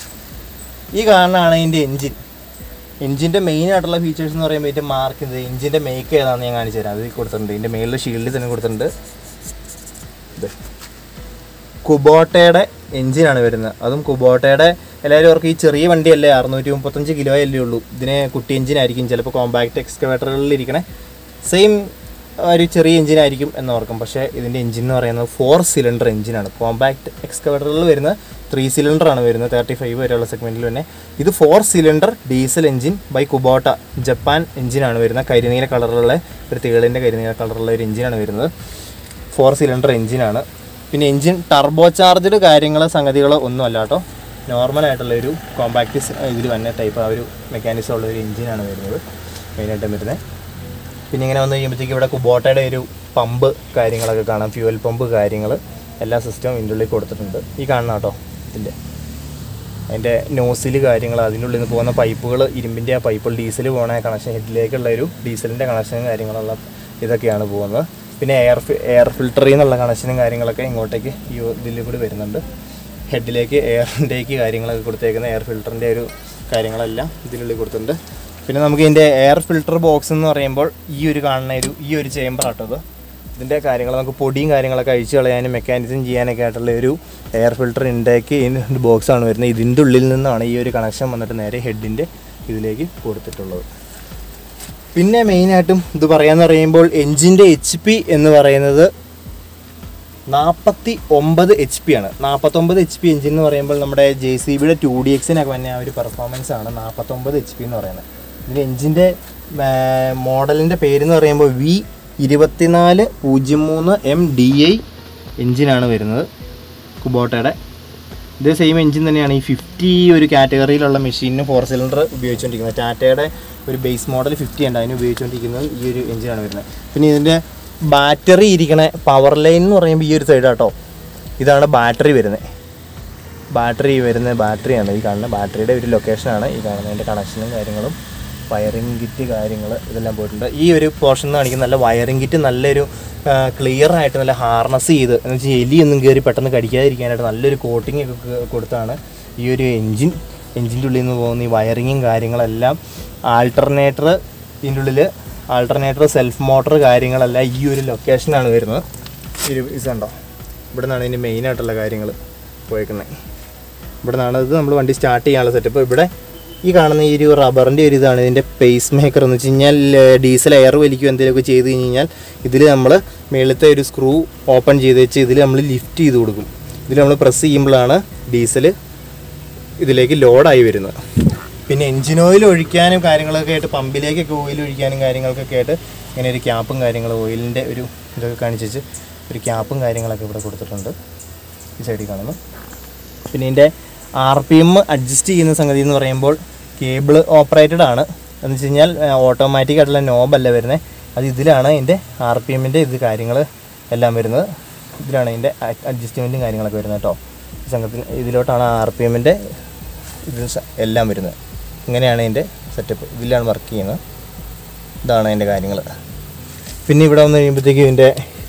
ഈ കാണാനാണ് ഇതിൻ്റെ എൻജിൻ്റെ മെയിനായിട്ടുള്ള ഫീച്ചേഴ്സ് എന്ന് പറയുമ്പോൾ ഇതിൻ്റെ മാർക്ക്, ഇത് എൻജിൻ്റെ മേക്ക് ഏതാണെന്ന് ഞാൻ കാണിച്ചു തരാം. അത് കൊടുത്തിട്ടുണ്ട്. ഇതിൻ്റെ മേളിൽ ഷീൽഡിൽ തന്നെ കൊടുത്തിട്ടുണ്ട്. ഇത് കുബോട്ടയുടെ എൻജിനാണ് വരുന്നത്. അതും കുബോട്ടയുടെ എല്ലാവരും അവർക്ക് ഈ ചെറിയ വണ്ടിയല്ലേ, 635 കിലോ അല്ലേ ഉള്ളൂ. ഇതിന് കുട്ടി എൻജിനായിരിക്കും ചിലപ്പോൾ കോമ്പാക്റ്റ് എക്സ്കവേറ്ററുകളിൽ ഇരിക്കണേ സെയിം ഒരു ചെറിയ എൻജിനായിരിക്കും എന്നോർക്കും. പക്ഷേ ഇതിൻ്റെ എൻജിൻ എന്ന് പറയുന്നത് 4 സിലിണ്ടർ എൻജിനാണ്. കോമ്പാക്റ്റ് എക്സ്കവേറ്ററുകളിൽ വരുന്നത് 3 സിലിണ്ടറാണ് വരുന്നത്. 35 വരെയുള്ള സെഗ്മെൻറ്റിൽ തന്നെ. ഇത് 4 cylinder diesel engine by Kubota Japan എൻജിനാണ് വരുന്നത്. കരിനീല കളറിലുള്ള ഒരു തേളിൻ്റെ കരിനീല കളറുള്ള ഒരു എൻജിനാണ് വരുന്നത്. 4 സിലിണ്ടർ എൻജിനാണ്. പിന്നെ എൻജിൻ ടർബോ ചാർജഡ് കാര്യങ്ങളോ സംഗതികളോ ഒന്നും അല്ല കേട്ടോ. നോർമലായിട്ടുള്ളൊരു കോമ്പാക്റ്റ് ഇതിൽ വന്ന ടൈപ്പ് ആ ഒരു മെക്കാനിസം ഉള്ള ഒരു എൻജിനാണ് വരുന്നത് മെയിനായിട്ടും വരുന്നത്. പിന്നെ ഇങ്ങനെ വന്നു കഴിയുമ്പോഴത്തേക്ക് ഇവിടെ കുബോട്ടയുടെ ഒരു പമ്പ് കാര്യങ്ങളൊക്കെ കാണാം. ഫ്യൂവൽ പമ്പ് കാര്യങ്ങൾ എല്ലാ സിസ്റ്റവും ഇതിൻ്റെ ഉള്ളിൽ കൊടുത്തിട്ടുണ്ട്. ഈ കാണണം കേട്ടോ അതിൻ്റെ നോസിൽ കാര്യങ്ങൾ, അതിൻ്റെ ഉള്ളിൽ നിന്ന് പോകുന്ന പൈപ്പുകൾ, ഇരുമ്പിൻ്റെ ആ പൈപ്പുകൾ, ഡീസൽ പോകുന്ന കണക്ഷൻ, ഹെഡിലേക്കുള്ള ഒരു ഡീസലിൻ്റെ കണക്ഷനും കാര്യങ്ങളുള്ള ഇതൊക്കെയാണ് പോകുന്നത്. പിന്നെ എയർ ഫിൽറ്ററിൽ നിന്നുള്ള കണക്ഷനും കാര്യങ്ങളൊക്കെ ഇങ്ങോട്ടേക്ക് ഈ ഇതിൽ കൂടി വരുന്നുണ്ട്. ഹെഡിലേക്ക് എയർ ഇൻടേക്ക് കാര്യങ്ങളൊക്കെ കൊടുത്തേക്കുന്ന എയർ ഫിൽറ്ററിൻ്റെ ഒരു കാര്യങ്ങളെല്ലാം ഇതിനുള്ളിൽ കൊടുത്തിട്ടുണ്ട്. പിന്നെ നമുക്ക് ഇതിൻ്റെ എയർ ഫിൽറ്റർ ബോക്സ് എന്ന് പറയുമ്പോൾ ഈ ഒരു കാണുന്ന ഈ ഒരു ചേമ്പർ ആട്ടത്. ഇതിൻ്റെ കാര്യങ്ങൾ നമുക്ക് പൊടിയും കാര്യങ്ങളൊക്കെ അഴിച്ചു കളയാനും മെക്കാനിസം ചെയ്യാനൊക്കെ ആയിട്ടുള്ള ഒരു എയർ ഫിൽറ്റർ ഇൻടേക്ക് ബോക്സാണ് വരുന്നത്. ഇതിൻ്റെ ഉള്ളിൽ നിന്നാണ് ഈ ഒരു കണക്ഷൻ വന്നിട്ട് നേരെ ഹെഡിൻ്റെ ഇതിലേക്ക് കൊടുത്തിട്ടുള്ളത്. പിന്നെ മെയിനായിട്ടും ഇത് പറയാമെന്ന് പറയുമ്പോൾ എൻജിൻ്റെ HP എന്ന് പറയുന്നത് 49 HP ആണ്. 49 HP എൻജിൻ എന്ന് പറയുമ്പോൾ നമ്മുടെ JCBയുടെ 2DXനൊക്കെ തന്നെ ആ ഒരു പെർഫോമൻസ് ആണ് 49 HP എന്ന് പറയുന്നത്. ഇതിൻ്റെ എൻജിൻ്റെ മോഡലിൻ്റെ പേരെന്ന് പറയുമ്പോൾ V2403MDI എൻജിനാണ് വരുന്നത് കുബോട്ടയുടെ. ഇത് സെയിം എൻജിൻ തന്നെയാണ് ഈ 50 ഒരു കാറ്റഗറിയിലുള്ള മെഷീനിന് 4 സിലിണ്ടർ ഉപയോഗിച്ചുകൊണ്ടിരിക്കുന്നത്. ടാറ്റയുടെ ഒരു ബേസ് മോഡൽ 50 ഉണ്ട്, അതിന് ഉപയോഗിച്ചുകൊണ്ടിരിക്കുന്നത് ഈ ഒരു എൻജിനാണ് വരുന്നത്. പിന്നെ ഇതിൻ്റെ ബാറ്ററി ഇരിക്കണ പവർ ലൈൻ എന്ന് പറയുമ്പോൾ ഈ ഒരു സൈഡ് കേട്ടോ, ഇതാണ് ബാറ്ററി വരുന്നത്. ബാറ്ററിയാണ് ഈ കാണുന്നത്. ബാറ്ററിയുടെ ഒരു ലൊക്കേഷനാണ് ഈ കാണുന്നത്. അതിൻ്റെ കണക്ഷനും കാര്യങ്ങളും വയറിംഗ് കിറ്റ് കാര്യങ്ങൾ ഇതെല്ലാം പോയിട്ടുണ്ട്. ഈ ഒരു പോർഷൻ എന്ന് കാണിക്കുന്ന നല്ല വയറിംഗ് കിറ്റ്, നല്ലൊരു ക്ലിയർ ആയിട്ട് നല്ല ഹാർനസ് ചെയ്ത് എന്ന് വെച്ചാൽ എലിയൊന്നും കയറി പെട്ടെന്ന് കടിക്കാതിരിക്കാനായിട്ട് നല്ലൊരു കോട്ടിങ് ഒക്കെ കൊടുത്താണ് ഈ ഒരു എൻജിൻ്റെ ഉള്ളിൽ നിന്ന് പോകുന്ന ഈ വയറിങ്ങും കാര്യങ്ങളെല്ലാം. ആൾട്ടർനേറ്റർ ഇതിൻ്റെ ഉള്ളിൽ, ആൾട്ടർനേറ്റർ സെൽഫ് മോട്ടർ കാര്യങ്ങളെല്ലാം ഈ ഒരു ലൊക്കേഷനാണ് വരുന്നത്. ഇതുണ്ടോ, ഇവിടെ നിന്നാണ് ഇതിൻ്റെ മെയിനായിട്ടുള്ള കാര്യങ്ങൾ പോയേക്കുന്നത്. ഇവിടെ നിന്നാണ് ഇത് നമ്മൾ വണ്ടി സ്റ്റാർട്ട് ചെയ്യാനുള്ള സെറ്റപ്പ്. ഇവിടെ ഈ കാണുന്ന ഈ ഒരു റബ്ബറിൻ്റെ ഒരു ഇതാണ് ഇതിൻ്റെ പേസ് മേക്കർ എന്ന് വെച്ച് കഴിഞ്ഞാൽ. ഡീസൽ എയർ വലിക്കുക എന്തെങ്കിലുമൊക്കെ ചെയ്ത് കഴിഞ്ഞാൽ ഇതിൽ നമ്മൾ മേളത്തെ ഒരു സ്ക്രൂ ഓപ്പൺ ചെയ്ത് വെച്ച് ഇതിൽ നമ്മൾ ലിഫ്റ്റ് ചെയ്ത് കൊടുക്കും. ഇതിൽ നമ്മൾ പ്രസ് ചെയ്യുമ്പോഴാണ് ഡീസൽ ഇതിലേക്ക് ലോഡായി വരുന്നത്. പിന്നെ എൻജിൻ ഓയിൽ ഒഴിക്കാനും കാര്യങ്ങളൊക്കെ ആയിട്ട്, പമ്പിലേക്കൊക്കെ ഓയിൽ ഒഴിക്കാനും കാര്യങ്ങൾക്കൊക്കെ ആയിട്ട് ഇങ്ങനെ ഒരു ക്യാപ്പും കാര്യങ്ങളും ഓയിലിൻ്റെ ഒരു ഇതൊക്കെ കാണിച്ച് ഒരു ക്യാപ്പും കാര്യങ്ങളൊക്കെ ഇവിടെ കൊടുത്തിട്ടുണ്ട് ഈ സൈഡിൽ കാണുന്നു. പിന്നെ ഇതിൻ്റെ RPM അഡ്ജസ്റ്റ് ചെയ്യുന്ന സംഗതി എന്ന് പറയുമ്പോൾ കേബിൾ ഓപ്പറേറ്റഡ് ആണ്. എന്ന് വെച്ച് കഴിഞ്ഞാൽ ഓട്ടോമാറ്റിക് ആയിട്ടുള്ള നോബല്ല വരുന്നത്, അത് ഇതിലാണ് അതിൻ്റെ RPMൻ്റെ ഇത് കാര്യങ്ങൾ എല്ലാം വരുന്നത്. ഇതിലാണ് അതിൻ്റെ അഡ്ജസ്റ്റ്മെൻറ്റും കാര്യങ്ങളൊക്കെ വരുന്നത് കേട്ടോ. ഈ സംഘത്തിൽ ഇതിലോട്ടാണ് RPMൻ്റെ ഇത് എല്ലാം വരുന്നത്. ഇങ്ങനെയാണ് അതിൻ്റെ സെറ്റപ്പ്, ഇതിലാണ് വർക്ക് ചെയ്യുന്നത്. ഇതാണ് അതിൻ്റെ കാര്യങ്ങൾ. പിന്നെ ഇവിടെ വന്ന് കഴിയുമ്പോഴത്തേക്കും ഇതിൻ്റെ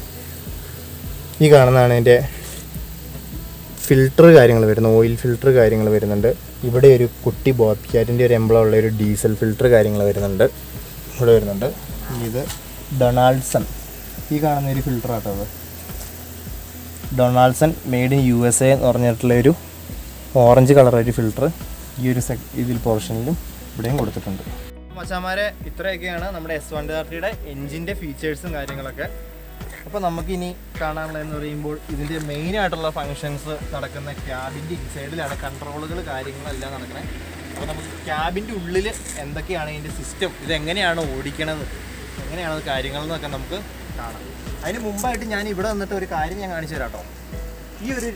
ഈ കാണുന്നതാണ് അതിൻ്റെ ഫിൽറ്റർ കാര്യങ്ങൾ വരുന്നത്, ഓയിൽ ഫിൽറ്റർ കാര്യങ്ങൾ വരുന്നുണ്ട്. ഇവിടെ ഒരു കുട്ടി ബോബ്ക്യാറ്റിൻ്റെ ഒരു എംബ്ലം ഉള്ള ഒരു ഡീസൽ ഫിൽറ്റർ കാര്യങ്ങൾ വരുന്നുണ്ട്, ഇവിടെ വരുന്നുണ്ട്. ഇത് ഡൊണാൾഡ്സൺ, ഈ കാണുന്ന ഒരു ഫിൽറ്റർ ആട്ടോ അത്. ഡൊണാൾഡ്സൺ മെയ്ഡ് ഇൻ USA എന്ന് പറഞ്ഞിട്ടുള്ള ഒരു ഓറഞ്ച് കളർ ഒരു ഫിൽറ്റർ ഈ ഒരു ഇതിൽ പോർഷനിലും ഇവിടെയും കൊടുത്തിട്ടുണ്ട്. മച്ചാമാരെ ഇത്രയൊക്കെയാണ് നമ്മുടെ S130യുടെ എൻജിൻ്റെ ഫീച്ചേഴ്സും കാര്യങ്ങളൊക്കെ. അപ്പോൾ നമുക്കിനി കാണാനുള്ളതെന്ന് പറയുമ്പോൾ ഇതിൻ്റെ മെയിനായിട്ടുള്ള ഫങ്ഷൻസ് നടക്കുന്ന ക്യാബിൻ്റെ ഇൻസൈഡിലാണ് കൺട്രോളുകൾ കാര്യങ്ങളെല്ലാം നടക്കുന്നത്. അപ്പോൾ നമുക്ക് ക്യാബിൻ്റെ ഉള്ളിൽ എന്തൊക്കെയാണ് ഇതിൻ്റെ സിസ്റ്റം, ഇതെങ്ങനെയാണ് ഓടിക്കണത്, എങ്ങനെയാണ് കാര്യങ്ങളെന്നൊക്കെ നമുക്ക് കാണാം. അതിന് മുമ്പായിട്ട് ഞാൻ ഇവിടെ വന്നിട്ട് ഒരു കാര്യം ഞാൻ കാണിച്ചു തരാം കേട്ടോ. ഈ ഒരു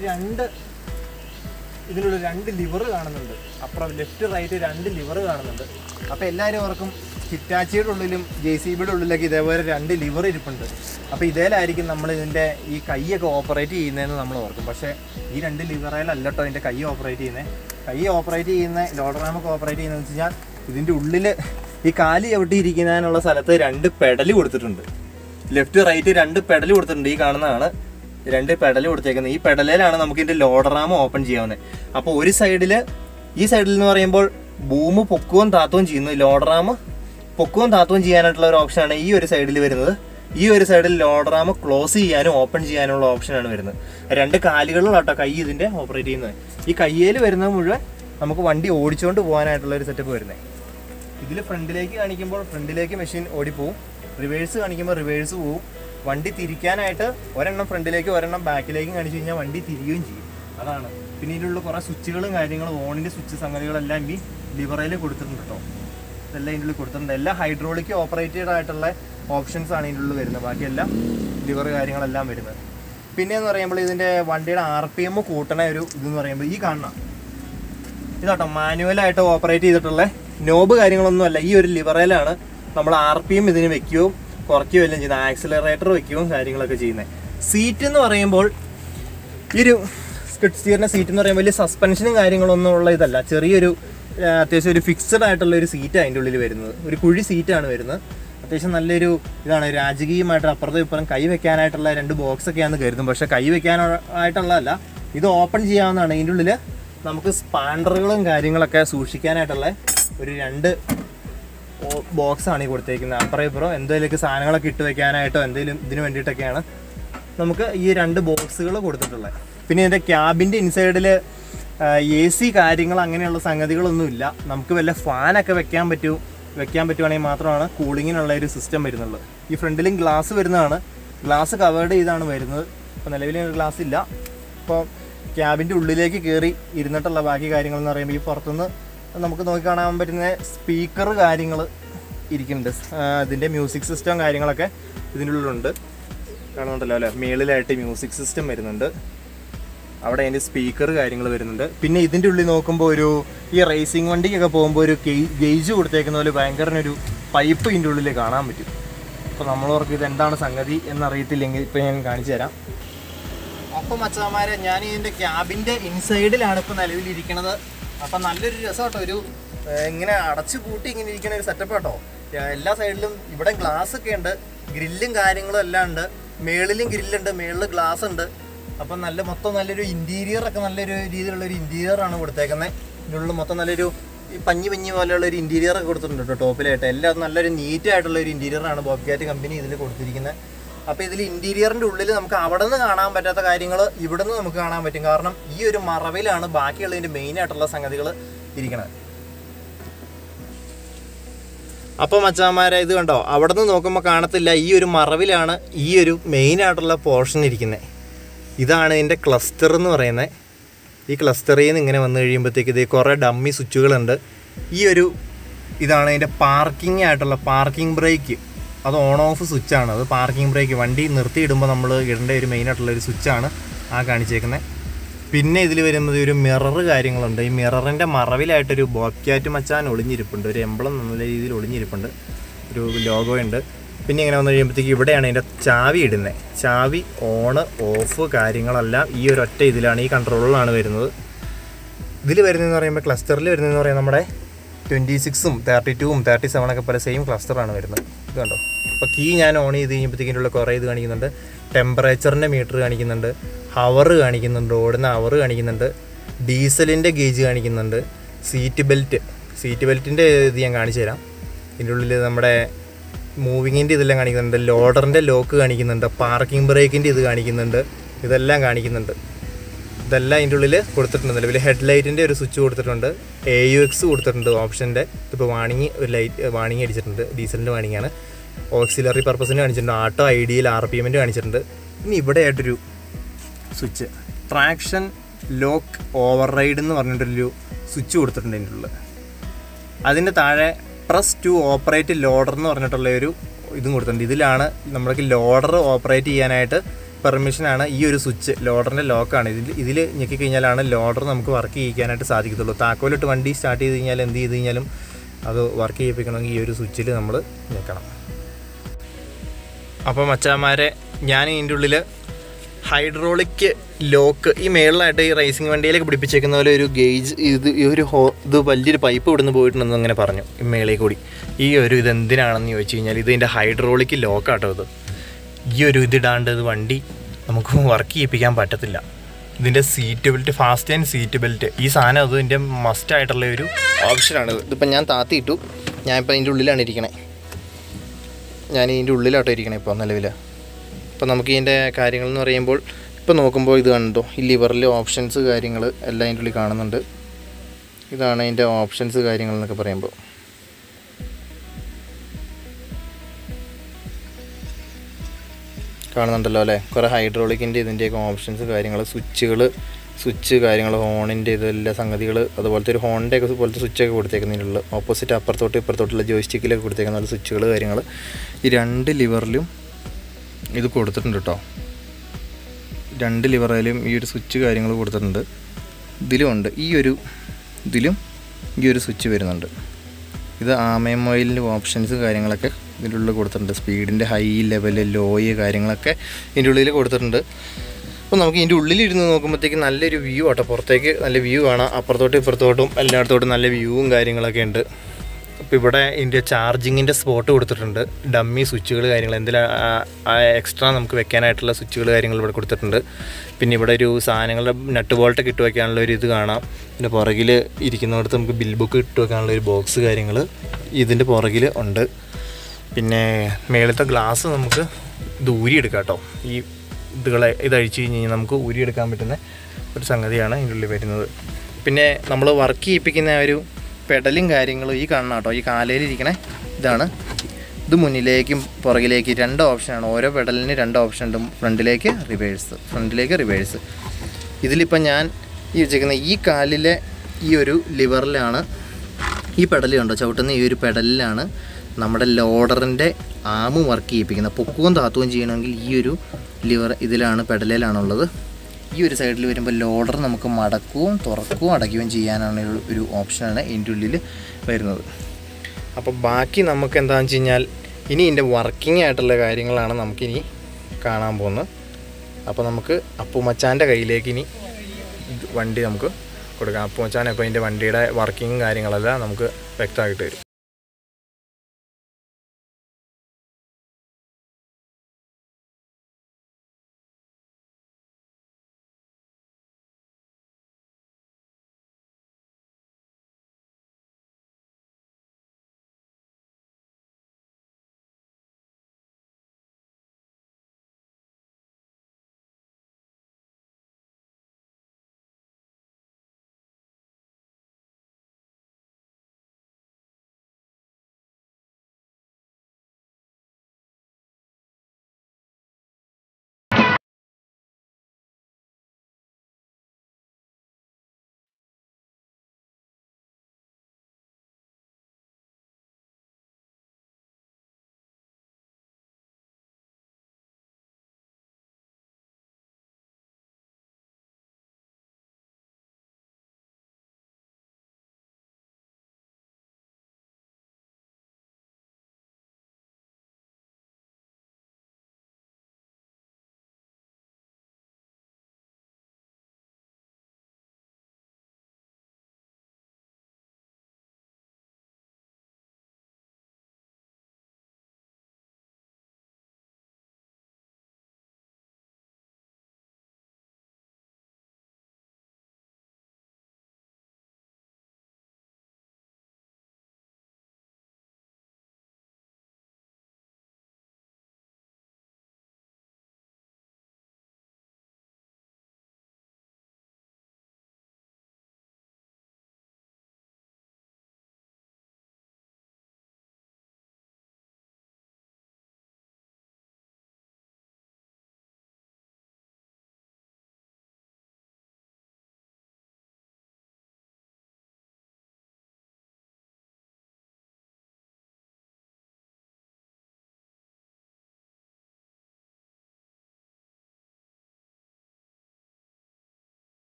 ഇതിനുള്ള 2 ലിവർ കാണുന്നുണ്ട്, അപ്പുറം ലെഫ്റ്റ് റൈറ്റ് 2 ലിവർ കാണുന്നുണ്ട്. അപ്പോൾ എല്ലാവരും ഓർക്കും ഹിറ്റാച്ചിയുടെ ഉള്ളിലും JCBയുടെ ഉള്ളിലൊക്കെ ഇതേപോലെ 2 ലിവർ ഇരിപ്പുണ്ട്. അപ്പോൾ ഇതേലായിരിക്കും നമ്മൾ ഇതിൻ്റെ ഈ കൈയൊക്കെ ഓപ്പറേറ്റ് ചെയ്യുന്നതെന്ന് നമ്മൾ ഓർക്കും. പക്ഷേ ഈ 2 ലിവറേലല്ല കേട്ടോ ഇതിൻ്റെ കൈ ഓപ്പറേറ്റ് ചെയ്യുന്നത്. കൈ ഓപ്പറേറ്റ് ചെയ്യുന്ന ലോഡർ റാമൊക്കെ ഓപ്പറേറ്റ് ചെയ്യുന്നതെന്ന് വെച്ച് കഴിഞ്ഞാൽ ഇതിൻ്റെ ഉള്ളിൽ ഈ കാല് ചവിട്ടിയിരിക്കുന്നതിനുള്ള സ്ഥലത്ത് 2 പെഡൽ കൊടുത്തിട്ടുണ്ട്. ലെഫ്റ്റ് റൈറ്റ് 2 പെഡൽ കൊടുത്തിട്ടുണ്ട്. ഈ കാണുന്നതാണ് 2 പെഡൽ കൊടുത്തേക്കുന്നത്. ഈ പെഡലിലാണ് നമുക്ക് ഇതിൻ്റെ ലോഡർ റാം ഓപ്പൺ ചെയ്യാവുന്നത്. അപ്പോൾ ഒരു സൈഡിൽ, ഈ സൈഡിൽ എന്ന് പറയുമ്പോൾ ബൂമ് പൊക്കുകയും താത്തുകയും ചെയ്യുന്നു. ലോഡർ റാം പൊക്കുകയും താത്തുകയും ചെയ്യാനായിട്ടുള്ള ഒരു ഓപ്ഷനാണ് ഈ ഒരു സൈഡിൽ വരുന്നത്. ഈ ഒരു സൈഡിൽ ലോഡർ റാം ക്ലോസ് ചെയ്യാനും ഓപ്പൺ ചെയ്യാനുള്ള ഓപ്ഷനാണ് വരുന്നത്. 2 കാലുകളിലാട്ടോ കൈ ഇതിൻ്റെ ഓപ്പറേറ്റ് ചെയ്യുന്നത്. ഈ കയ്യിൽ വരുന്നത് മുഴുവൻ നമുക്ക് വണ്ടി ഓടിച്ചുകൊണ്ട് പോകാനായിട്ടുള്ള ഒരു സെറ്റപ്പ് വരുന്നത്. ഇതിൽ ഫ്രണ്ടിലേക്ക് കാണിക്കുമ്പോൾ ഫ്രണ്ടിലേക്ക് മെഷീൻ ഓടിപ്പോവും, റിവേഴ്സ് കാണിക്കുമ്പോൾ റിവേഴ്സ് പോവും. വണ്ടി തിരിക്കാനായിട്ട് ഒരെണ്ണം ഫ്രണ്ടിലേക്ക് ഒരെണ്ണം ബാക്കിലേക്കും കാണിച്ചു കഴിഞ്ഞാൽ വണ്ടി തിരിയുകയും ചെയ്യും. അതാണ്. പിന്നെ ഇതിലുള്ള കുറേ സ്വിച്ചുകളും കാര്യങ്ങളും ഓണിൻ്റെ സ്വിച്ച് സംഗതികളെല്ലാം ഈ ലിവറയിൽ കൊടുത്തിട്ടുണ്ട് കേട്ടോ. ഇതെല്ലാം ഇതിനുള്ളിൽ കൊടുത്തിട്ടുണ്ട്. എല്ലാം ഹൈഡ്രോളിക് ഓപ്പറേറ്റഡ് ആയിട്ടുള്ള ഓപ്ഷൻസ് ആണ് ഇതിനുള്ളിൽ വരുന്നത്. ബാക്കിയെല്ലാം ലിവർ കാര്യങ്ങളെല്ലാം വരുന്നത്. പിന്നെ എന്ന് പറയുമ്പോൾ ഇതിൻ്റെ വണ്ടിയുടെ RPM കൂട്ടണ ഒരു ഇതെന്ന് പറയുമ്പോൾ ഈ കാണണം ഇതാട്ടോ, മാനുവലായിട്ട് ഓപ്പറേറ്റ് ചെയ്തിട്ടുള്ള നോബ് കാര്യങ്ങളൊന്നുമല്ല. ഈ ഒരു ലിവറയിലാണ് നമ്മൾ RPM ഇതിന് വെക്കുകയും കുറയ്ക്കുകയും എല്ലാം ചെയ്യുന്നത്. ആക്സിലറേറ്റർ വെക്കുകയും കാര്യങ്ങളൊക്കെ ചെയ്യുന്നത്. സീറ്റ് എന്ന് പറയുമ്പോൾ ഈ ഒരു സ്കിഡ്സ്റ്റിയറിൻ്റെ സീറ്റ് എന്ന് പറയുമ്പോൾ വലിയ സസ്പെൻഷനും കാര്യങ്ങളൊന്നും ഉള്ള ഇതല്ല. ചെറിയൊരു അത്യാവശ്യം ഒരു ഫിക്സഡ് ആയിട്ടുള്ള ഒരു സീറ്റ് അതിൻ്റെ ഉള്ളിൽ വരുന്നത്. ഒരു കുഴി സീറ്റാണ് വരുന്നത്. അത്യാവശ്യം നല്ലൊരു ഇതാണ്. രാജകീയമായിട്ട് അപ്പുറത്തും ഇപ്പുറം കൈ വെക്കാനായിട്ടുള്ള 2 ബോക്സൊക്കെയാണെന്ന് കരുതും. പക്ഷേ കൈ വെക്കാനായിട്ടുള്ളതല്ല, ഇത് ഓപ്പൺ ചെയ്യാവുന്നതാണ്. ഇതിൻ്റെ ഉള്ളിൽ നമുക്ക് സ്പാൻഡറുകളും കാര്യങ്ങളൊക്കെ സൂക്ഷിക്കാനായിട്ടുള്ള ഒരു 2 ബോക്സാണ് ഈ കൊടുത്തേക്കുന്നത്. അപ്പുറം ഇപ്പുറം എന്തെങ്കിലുമൊക്കെ സാധനങ്ങളൊക്കെ ഇട്ട് വെക്കാനായിട്ടോ എന്തെങ്കിലും ഇതിന് വേണ്ടിയിട്ടൊക്കെയാണ് നമുക്ക് ഈ 2 ബോക്സുകൾ കൊടുത്തിട്ടുള്ളത്. പിന്നെ ഇതിൻ്റെ ക്യാബിൻ്റെ ഇൻസൈഡിൽ AC കാര്യങ്ങൾ അങ്ങനെയുള്ള സംഗതികളൊന്നുമില്ല. നമുക്ക് വല്ല ഫാനൊക്കെ വെക്കാൻ പറ്റുവാണെങ്കിൽ മാത്രമാണ് കൂളിങ്ങിനുള്ള ഒരു സിസ്റ്റം വരുന്നുള്ളൂ. ഈ ഫ്രണ്ടിലും ഗ്ലാസ് വരുന്നതാണ്, ഗ്ലാസ് കവേർഡ് ചെയ്താണ് വരുന്നത്. ഇപ്പോൾ നിലവിൽ ഗ്ലാസ് ഇല്ല. ഇപ്പോൾ ക്യാബിൻ്റെ ഉള്ളിലേക്ക് കയറി ഇരുന്നിട്ടുള്ള ബാക്കി കാര്യങ്ങളെന്ന് പറയുമ്പോൾ ഈ പുറത്തുനിന്ന് നമുക്ക് നോക്കി കാണാൻ പറ്റുന്ന സ്പീക്കർ കാര്യങ്ങൾ ഇരിക്കുന്നുണ്ട്. ഇതിൻ്റെ മ്യൂസിക് സിസ്റ്റം കാര്യങ്ങളൊക്കെ ഇതിൻ്റെ ഉള്ളിലുണ്ട്, കാണുന്നുണ്ടല്ലോ അല്ലേ. മേളിലായിട്ട് മ്യൂസിക് സിസ്റ്റം വരുന്നുണ്ട്, അവിടെ അതിൻ്റെ സ്പീക്കർ കാര്യങ്ങൾ വരുന്നുണ്ട്. പിന്നെ ഇതിൻ്റെ ഉള്ളിൽ നോക്കുമ്പോൾ ഒരു ഈ റേസിംഗ് വണ്ടിക്കൊക്കെ പോകുമ്പോൾ ഒരു ഗേജ് കൊടുത്തേക്കുന്ന പോലെ ഭയങ്കര ഒരു പൈപ്പ് ഇതിൻ്റെ ഉള്ളിൽ കാണാൻ പറ്റും. അപ്പോൾ നമ്മളവർക്ക് ഇതെന്താണ് സംഗതി എന്നറിയത്തില്ലെങ്കിൽ ഇപ്പോൾ ഞാൻ കാണിച്ചു തരാം. അപ്പം മച്ചാമാരെ, ഞാൻ ഇതിൻ്റെ ക്യാബിൻ്റെ ഇൻസൈഡിലാണ് ഇപ്പോൾ നിലവിലിരിക്കുന്നത്. അപ്പം നല്ലൊരു രസം കേട്ടോ, ഒരു ഇങ്ങനെ അടച്ചു പൂട്ടി ഇങ്ങനെ ഇരിക്കുന്ന ഒരു സെറ്റപ്പ് കേട്ടോ. എല്ലാ സൈഡിലും ഇവിടെ ഗ്ലാസ് ഒക്കെ ഉണ്ട്, ഗ്രില്ലും കാര്യങ്ങളും എല്ലാം ഉണ്ട്. മേളിലും ഗ്രില്ലുണ്ട്, മേളിൽ ഗ്ലാസ് ഉണ്ട്. അപ്പം മൊത്തം നല്ലൊരു ഇൻറ്റീരിയറൊക്കെ നല്ലൊരു രീതിയിലുള്ളൊരു ഇൻറ്റീരിയറാണ് കൊടുത്തേക്കുന്നത്. ഇതിനുള്ളിൽ മൊത്തം നല്ലൊരു പഞ്ഞി പോലെയുള്ളൊരു ഇൻറ്റീരിയറൊക്കെ കൊടുത്തിട്ടുണ്ട് കേട്ടോ ടോപ്പിലായിട്ട്. എല്ലാം നല്ലൊരു നീറ്റായിട്ടുള്ളൊരു ഇൻറ്റീരിയറാണ് ബോബ്ക്യാറ്റ് കമ്പനി ഇതിൽ കൊടുത്തിരിക്കുന്നത്. അപ്പോൾ ഇതിൽ ഇൻറ്റീരിയറിൻ്റെ ഉള്ളിൽ നമുക്ക് അവിടെ നിന്ന് കാണാൻ പറ്റാത്ത കാര്യങ്ങൾ ഇവിടെ നിന്ന് നമുക്ക് കാണാൻ പറ്റും. കാരണം ഈ ഒരു മറവിലാണ് ബാക്കിയുള്ളതിൻ്റെ മെയിനായിട്ടുള്ള സംഗതികൾ ഇരിക്കുന്നത്. അപ്പോൾ മച്ചാന്മാരെ, ഇത് കണ്ടോ, അവിടെ നിന്ന് നോക്കുമ്പോൾ കാണത്തില്ല. ഈ ഒരു മറവിലാണ് ഈ ഒരു മെയിനായിട്ടുള്ള പോർഷൻ ഇരിക്കുന്നത്. ഇതാണ് ഇതിൻ്റെ ക്ലസ്റ്റർ എന്ന് പറയുന്നത്. ഈ ക്ലസ്റ്ററിൽ നിന്ന് ഇങ്ങനെ വന്നു കഴിയുമ്പോഴത്തേക്ക് ഇത് കുറേ ഡമ്മി സ്വിച്ചുകളുണ്ട്. ഈ ഒരു ഇതാണ് ഇതിൻ്റെ പാർക്കിംഗ് ആയിട്ടുള്ള പാർക്കിംഗ് ബ്രേക്ക്. അത് ഓൺ ഓഫ് സ്വിച്ചാണ്. അത് പാർക്കിംഗ് ബ്രേക്ക്, വണ്ടി നിർത്തിയിടുമ്പോൾ നമ്മൾ ഇടേണ്ട ഒരു മെയിനായിട്ടുള്ളൊരു സ്വിച്ചാണ് ആ കാണിച്ചേക്കുന്നത്. പിന്നെ ഇതിൽ വരുന്നത് ഒരു മിറർ കാര്യങ്ങളുണ്ട്. ഈ മിററിൻ്റെ മറവിലായിട്ടൊരു ബോബ്ക്യാറ്റ് മച്ചാൻ ഒളിഞ്ഞിരിപ്പുണ്ട്, ഒരു എംബ്ലം നല്ല രീതിയിൽ ഒളിഞ്ഞിരിപ്പുണ്ട്, ഒരു ലോഗോ ഉണ്ട്. പിന്നെ ഇങ്ങനെ വന്നു കഴിയുമ്പോഴത്തേക്ക് ഇവിടെയാണ് ഇതിൻ്റെ ചാവി ഇടുന്നത്. ചാവി ഓണ് ഓഫ് കാര്യങ്ങളെല്ലാം ഈ ഒരൊറ്റ ഇതിലാണ്, ഈ കൺട്രോളിലാണ് വരുന്നത്. ഇതിൽ വരുന്നതെന്ന് പറയുമ്പോൾ ക്ലസ്റ്ററിൽ വരുന്നതെന്ന് പറയുമ്പോൾ നമ്മുടെ 26ഉം 32ഉം 37ഒക്കെ പോലെ സെയിം ക്ലസ്റ്ററാണ് വരുന്നത്. ഇത് കണ്ടോ. അപ്പോൾ കീ ഞാൻ ഓൺ ചെയ്ത് കഴിയുമ്പോഴത്തേക്കിനുള്ള കുറേ ഇത് കാണിക്കുന്നുണ്ട്. ടെമ്പറേച്ചറിൻ്റെ മീറ്റർ കാണിക്കുന്നുണ്ട്, ഹവർ കാണിക്കുന്നുണ്ട്, ഓടുന്ന ഹവർ കാണിക്കുന്നുണ്ട്, ഡീസലിൻ്റെ ഗേജ് കാണിക്കുന്നുണ്ട്, സീറ്റ് ബെൽറ്റിൻ്റെ ഇത് ഞാൻ കാണിച്ചു തരാം. ഇതിൻ്റെ ഉള്ളിൽ നമ്മുടെ മൂവിങ്ങിൻ്റെ ഇതെല്ലാം കാണിക്കുന്നുണ്ട്, ലോഡറിൻ്റെ ലോക്ക് കാണിക്കുന്നുണ്ട്, പാർക്കിംഗ് ബ്രേക്കിൻ്റെ ഇത് കാണിക്കുന്നുണ്ട്, ഇതെല്ലാം കാണിക്കുന്നുണ്ട്. ഇതെല്ലാം ഇതിൻ്റെ ഉള്ളിൽ കൊടുത്തിട്ടുണ്ട്. നിലവിൽ ഹെഡ്ലൈറ്റിൻ്റെ ഒരു സ്വിച്ച് കൊടുത്തിട്ടുണ്ട്, AUX കൊടുത്തിട്ടുണ്ട് ഓപ്ഷൻ്റെ. ഇപ്പോൾ ഒരു വാണിംഗ് അടിച്ചിട്ടുണ്ട്, ഡീസലിൻ്റെ വാണിംഗാണ്. ഓക്സിലറി പർപ്പസിന് കാണിച്ചിട്ടുണ്ട്, ഓട്ടോ ഐഡിയൽ RPM കാണിച്ചിട്ടുണ്ട്. ഇനി ഇവിടെ ആയിട്ടൊരു switch, traction lock override എന്ന് പറഞ്ഞിട്ടൊരു സ്വിച്ച് കൊടുത്തിട്ടുണ്ട് ഇതിൻ്റെ ഉള്ളിൽ. അതിൻ്റെ താഴെ പ്രസ് ടു ഓപ്പറേറ്റ് ലോഡർ എന്ന് പറഞ്ഞിട്ടുള്ള ഒരു ഇതും കൊടുത്തിട്ടുണ്ട്. ഇതിലാണ് നമ്മൾക്ക് ലോഡർ ഓപ്പറേറ്റ് ചെയ്യാനായിട്ട് പെർമിഷനാണ് ഈ ഒരു സ്വിച്ച്. ലോഡറിൻ്റെ ലോക്കാണ്. ഇതിൽ ഞെക്കിക്കഴിഞ്ഞാലാണ് ലോഡർ നമുക്ക് വർക്ക് ചെയ്യിക്കാനായിട്ട് സാധിക്കത്തുള്ളൂ. താക്കോലിട്ട് വണ്ടി സ്റ്റാർട്ട് ചെയ്ത് കഴിഞ്ഞാൽ എന്ത് ചെയ്ത് കഴിഞ്ഞാലും അത് വർക്ക് ചെയ്യിപ്പിക്കണമെങ്കിൽ ഈ ഒരു സ്വിച്ചിൽ നമ്മൾ ഞെക്കണം. അപ്പോൾ മച്ചാന്മാരെ, ഞാൻ ഇതിൻ്റെ ഉള്ളിൽ ഹൈഡ്രോളിക് ലോക്ക് ഈ മേളിലായിട്ട് ഈ റേസിംഗ് വണ്ടിയിലേക്ക് പിടിപ്പിച്ചേക്കുന്ന പോലെ ഒരു ഗേജ്, ഇത് വലിയൊരു പൈപ്പ് ഇവിടുന്ന് പോയിട്ടുണ്ടെന്ന് അങ്ങനെ പറഞ്ഞു ഈ മേളിൽ കൂടി. ഇതെന്തിനാണെന്ന് ചോദിച്ചു കഴിഞ്ഞാൽ ഇതിൻ്റെ ഹൈഡ്രോളിക് ലോക്കാട്ടോ. ഈ ഒരു ഇതിടാണ്ട് ഇത് വണ്ടി നമുക്ക് വർക്ക് ചെയ്യിപ്പിക്കാൻ പറ്റത്തില്ല. ഇതിൻ്റെ seat belt, fasten seat belt, ഈ സാധനം ഇതിൻ്റെ മസ്റ്റായിട്ടുള്ള ഒരു ഓപ്ഷനാണ്. ഇതിപ്പോൾ ഞാൻ താത്തിയിട്ടു, ഞാനിപ്പോൾ ഇതിൻ്റെ ഉള്ളിലാണ് ഇരിക്കണേ. ഞാൻ ഇതിൻ്റെ ഉള്ളിലാട്ടോ ഇരിക്കണേ ഇപ്പോൾ നിലവിൽ. ഇപ്പോൾ നമുക്ക് ഇതിൻ്റെ കാര്യങ്ങൾ എന്ന് പറയുമ്പോൾ ഇപ്പോൾ നോക്കുമ്പോൾ ഇത് കണ്ടോ, ഈ ലിവറിൽ ഓപ്ഷൻസ് കാര്യങ്ങൾ എല്ലാം അതിൻ്റെ ഉള്ളിൽ കാണുന്നുണ്ട്. ഇതാണ് അതിൻ്റെ ഓപ്ഷൻസ് കാര്യങ്ങൾ എന്നൊക്കെ പറയുമ്പോൾ. കാണുന്നുണ്ടല്ലോ അല്ലേ, കുറേ ഹൈഡ്രോളിക്കിൻ്റെ ഇതിൻ്റെയൊക്കെ ഓപ്ഷൻസ് കാര്യങ്ങൾ, സ്വിച്ച് കാര്യങ്ങൾ, ഹോണിൻ്റെ ഇതെല്ലാം സംഗതികൾ, അതുപോലത്തെ ഒരു ഹോണിൻ്റെ ഒക്കെ പോലത്തെ സ്വിച്ചൊക്കെ കൊടുത്തേക്കുന്നതിനുള്ള ഓപ്പോസിറ്റ് അപ്പുറത്തോട്ട് ഇപ്പുറത്തോട്ടുള്ള ജോയിസ്റ്റിക്കിലൊക്കെ കൊടുത്തേക്കുന്ന സ്വിച്ചുകൾ കാര്യങ്ങൾ. ഈ 2 ലിവറിലും ഇത് കൊടുത്തിട്ടുണ്ട് കേട്ടോ. 2 ലിവറിലും ഈ ഒരു സ്വിച്ച് കാര്യങ്ങൾ കൊടുത്തിട്ടുണ്ട്. ഇതിലുമുണ്ട്, ഇതിലും ഈ ഒരു സ്വിച്ച് വരുന്നുണ്ട്. ഇത് ആമയം ഓയിലിൻ്റെ ഓപ്ഷൻസ് കാര്യങ്ങളൊക്കെ ഇതിൻ്റെ ഉള്ളിൽ കൊടുത്തിട്ടുണ്ട്. സ്പീഡിൻ്റെ ഹൈ ലെവല് ലോയ് കാര്യങ്ങളൊക്കെ ഇതിൻ്റെ ഉള്ളിൽ കൊടുത്തിട്ടുണ്ട്. അപ്പോൾ നമുക്ക് ഇതിൻ്റെ ഉള്ളിലിരുന്ന് നോക്കുമ്പോഴത്തേക്ക് നല്ലൊരു വ്യൂ ആട്ടോ. പുറത്തേക്ക് നല്ല വ്യൂ കാണാം, അപ്പുറത്തോട്ടും ഇപ്പുറത്തോട്ടും എല്ലായിടത്തോട്ടും നല്ല വ്യൂവും കാര്യങ്ങളൊക്കെ ഉണ്ട്. അപ്പോൾ ഇവിടെ ഇതിൻ്റെ ചാർജിങ്ങിൻ്റെ സ്പോട്ട് കൊടുത്തിട്ടുണ്ട്, ഡമ്മി സ്വിച്ചുകൾ കാര്യങ്ങൾ, എന്തെങ്കിലും എക്സ്ട്രാ നമുക്ക് വെക്കാനായിട്ടുള്ള സ്വിച്ചുകൾ കാര്യങ്ങൾ ഇവിടെ കൊടുത്തിട്ടുണ്ട്. പിന്നെ ഇവിടെ ഒരു സാധനങ്ങളുടെ നട്ട് ബോൾട്ടൊക്കെ ഇട്ട് വെക്കാനുള്ള ഒരു ഇത് കാണാം. പിന്നെ പുറകിൽ ഇരിക്കുന്നിടത്ത് നമുക്ക് ബിൽ ബുക്ക് ഇട്ട് വെക്കാനുള്ള ഒരു ബോക്സ് കാര്യങ്ങൾ ഇതിൻ്റെ പുറകിൽ ഉണ്ട്. പിന്നെ മേളത്തെ ഗ്ലാസ് നമുക്ക് ഇത് ഊരിയെടുക്കാം കേട്ടോ. ഈ ഇതഴിച്ച് കഴിഞ്ഞ് കഴിഞ്ഞാൽ നമുക്ക് ഊരിയെടുക്കാൻ പറ്റുന്ന ഒരു സംഗതിയാണ് ഇതിൻ്റെ ഉള്ളിൽ വരുന്നത്. പിന്നെ നമ്മൾ വർക്ക് ചെയ്യിപ്പിക്കുന്ന ഒരു പെഡലും കാര്യങ്ങളും ഈ കാണണം കേട്ടോ. ഈ കാലയിലിരിക്കണേ ഇതാണ്. ഇത് മുന്നിലേക്കും പുറകിലേക്ക് 2 ഓപ്ഷനാണ്. ഓരോ പെഡലിന് 2 ഓപ്ഷൻ ഉണ്ട്, ഫ്രണ്ടിലേക്ക് റിവേഴ്സ്. ഇതിലിപ്പോൾ ഞാൻ ഈ വെച്ചേക്കുന്ന ഈ കാലിലെ ഈ ഒരു ലിവറിലാണ് ഈ പെഡൽ കണ്ടോ, ചവിട്ടുന്ന ഈ ഒരു പെഡലിലാണ് നമ്മുടെ ലോഡറിൻ്റെ ആമും വർക്ക് ചെയ്യിപ്പിക്കുന്നത്. പൊക്കുകയും താത്തുകയും ചെയ്യണമെങ്കിൽ ഈ ഒരു ഇതിലാണ്, പെഡലിലാണുള്ളത്. ഈ ഒരു സൈഡിൽ വരുമ്പോൾ ലോഡർ നമുക്ക് മടക്കുകയും തുറക്കുകയും അടയ്ക്കുകയും ചെയ്യാനാണ് ഒരു ഓപ്ഷനാണ് ഇതിൻ്റെ ഉള്ളിൽ വരുന്നത്. അപ്പോൾ ബാക്കി നമുക്ക് എന്താണെന്ന് വെച്ച് കഴിഞ്ഞാൽ ഇനി ഇതിൻ്റെ വർക്കിംഗ് ആയിട്ടുള്ള കാര്യങ്ങളാണ് നമുക്കിനി കാണാൻ പോകുന്നത്. അപ്പോൾ നമുക്ക് അപ്പുമച്ചാൻ്റെ കയ്യിലേക്ക് ഇനി വണ്ടി നമുക്ക് കൊടുക്കാം. അപ്പുമച്ചാൻ ഇപ്പോൾ ഇതിൻ്റെ വണ്ടിയുടെ വർക്കിംഗ് കാര്യങ്ങളെല്ലാം നമുക്ക് വ്യക്തമായിട്ട് തരും.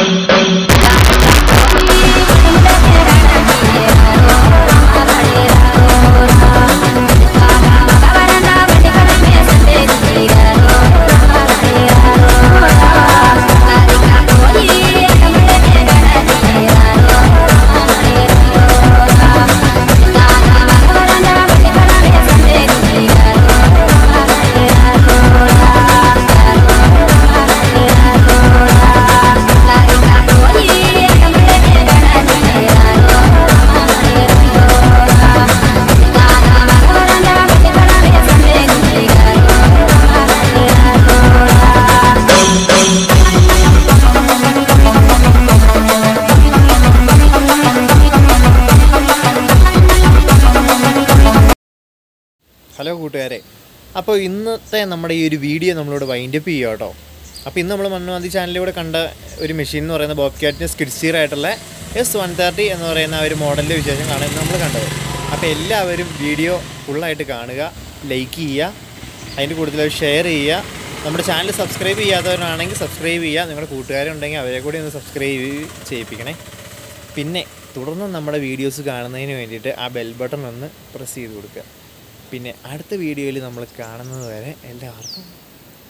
ഹലോ കൂട്ടുകാരെ, അപ്പോൾ ഇന്നത്തെ നമ്മുടെ ഈ ഒരു വീഡിയോ നമ്മളോട് വൈൻഡപ്പ് ചെയ്യുക കേട്ടോ. അപ്പോൾ ഇന്ന് നമ്മൾ മന്മതി ചാനലിലൂടെ കണ്ട ഒരു മെഷീൻ എന്ന് പറയുന്ന ബോബ്കാറ്റിൻ്റെ സ്കിഡ്സ്റ്റീർ ആയിട്ടുള്ള S130 എന്ന് പറയുന്ന ഒരു മോഡലിൻ്റെ വിശേഷങ്ങളാണ് ഇന്ന് നമ്മൾ കണ്ടത്. അപ്പോൾ എല്ലാവരും വീഡിയോ ഫുള്ളായിട്ട് കാണുക, ലൈക്ക് ചെയ്യുക, അതിൻ്റെ കൂടുതൽ ഷെയർ ചെയ്യുക. നമ്മുടെ ചാനൽ സബ്സ്ക്രൈബ് ചെയ്യാത്തവരാണെങ്കിൽ സബ്സ്ക്രൈബ് ചെയ്യുക. നിങ്ങളുടെ കൂട്ടുകാരുണ്ടെങ്കിൽ അവരെ കൂടി ഒന്ന് സബ്സ്ക്രൈബ് ചെയ്യിപ്പിക്കണേ. പിന്നെ തുടർന്ന് നമ്മുടെ വീഡിയോസ് കാണുന്നതിന് വേണ്ടിയിട്ട് ആ ബെൽ ബട്ടൺ ഒന്ന് പ്രസ് ചെയ്ത് കൊടുക്കുക. പിന്നെ അടുത്ത വീഡിയോയിൽ നമ്മൾ കാണുന്നത് വരെ എല്ലാവർക്കും